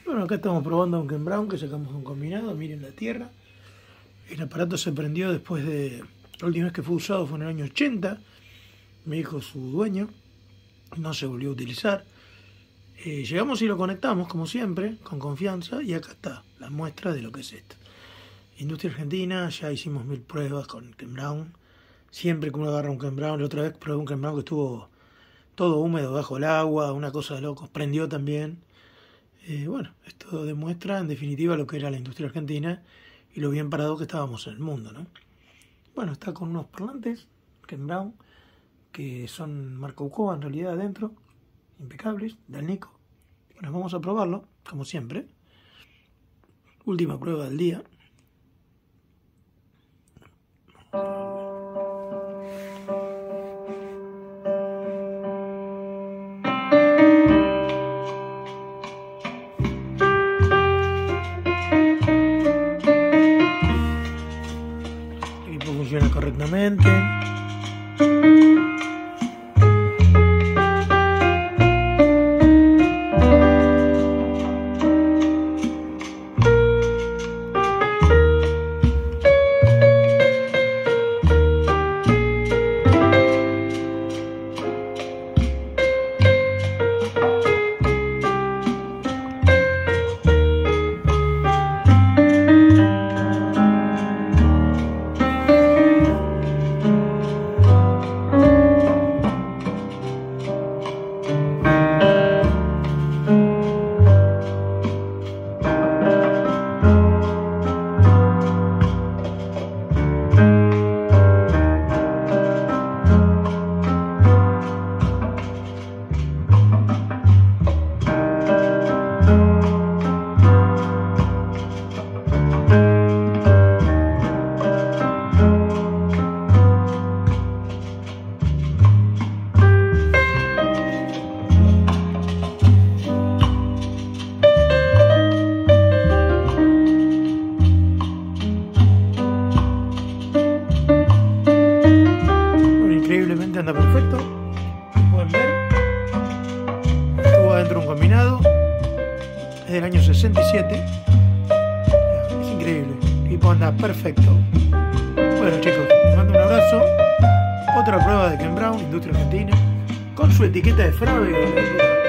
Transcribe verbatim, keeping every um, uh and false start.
Bueno, acá estamos probando un Ken Brown que sacamos un combinado. Miren la tierra. El aparato se prendió después de... La última vez que fue usado fue en el año ochenta. Me dijo su dueño. No se volvió a utilizar. Eh, llegamos y lo conectamos, como siempre, con confianza. Y acá está la muestra de lo que es esto. Industria Argentina, ya hicimos mil pruebas con Ken Brown. Siempre que uno agarra un Ken Brown, la otra vez probé un Ken Brown que estuvo todo húmedo bajo el agua, una cosa de locos. Prendió también. Eh, bueno, esto demuestra en definitiva lo que era la industria argentina y lo bien parado que estábamos en el mundo, ¿no? Bueno, está con unos parlantes Ken Brown que son marca Ucoa en realidad adentro, impecables, del Nico. Bueno, vamos a probarlo, como siempre. Última prueba del día. Funciona correctamente. Increíblemente anda perfecto, pueden ver, estuvo adentro un combinado, es del año sesenta y siete, es increíble, el equipo anda perfecto. Bueno chicos, les mando un abrazo, otra prueba de Ken Brown, Industria Argentina, con su etiqueta de Frávega.